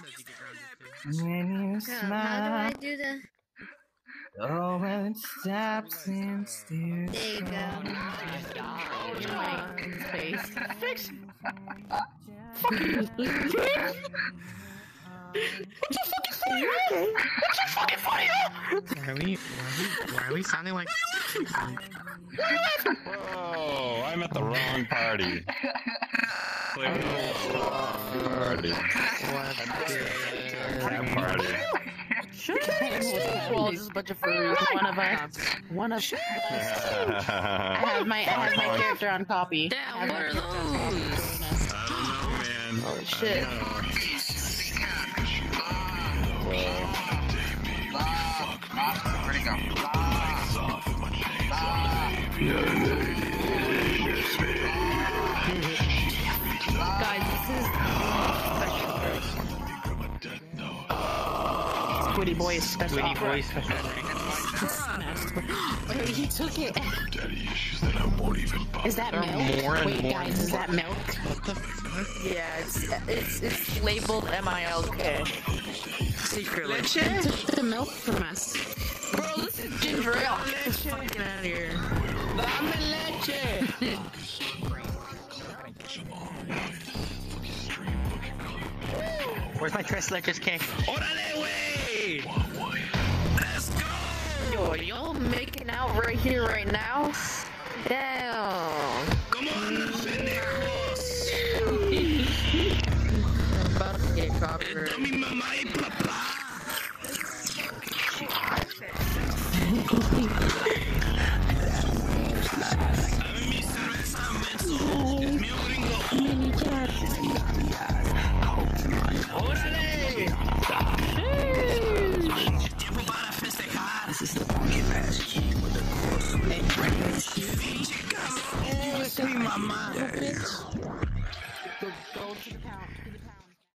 When you smile, how do I do the? oh, when it stops and stares. There you go. Fix. Why are we sounding like? Whoa! I'm at the wrong party. Party. Well, just a bunch of furries. One of us. I have my character on copy. Damn, what are those? I don't know, man. Oh shit. Where'd he go? Guys, this is Squiddy Boy is special. Squiddy Boy special. Wait, he took it. Is that milk? Wait, guys, is that milk? What the fuck? Yeah, it's labeled MILK. Secretly. He took the milk from us. Bro, this is ginger ale. Get fucking out of here. Dame leche. Where's my Tres Leches cake? Orale, wey! Let's go! Yo, y'all making out right here, right now? Damn. Come on, pendejos! I'm about to get copyrighted. Esto mi mamá y papá. Dame mi cerveza, menso. Es mío, gringo. ¡Órale! Tiempo para festejar. This is the pumpkin patch kid with the pinche cabrón. Esta es mi mamá. Go to the counter.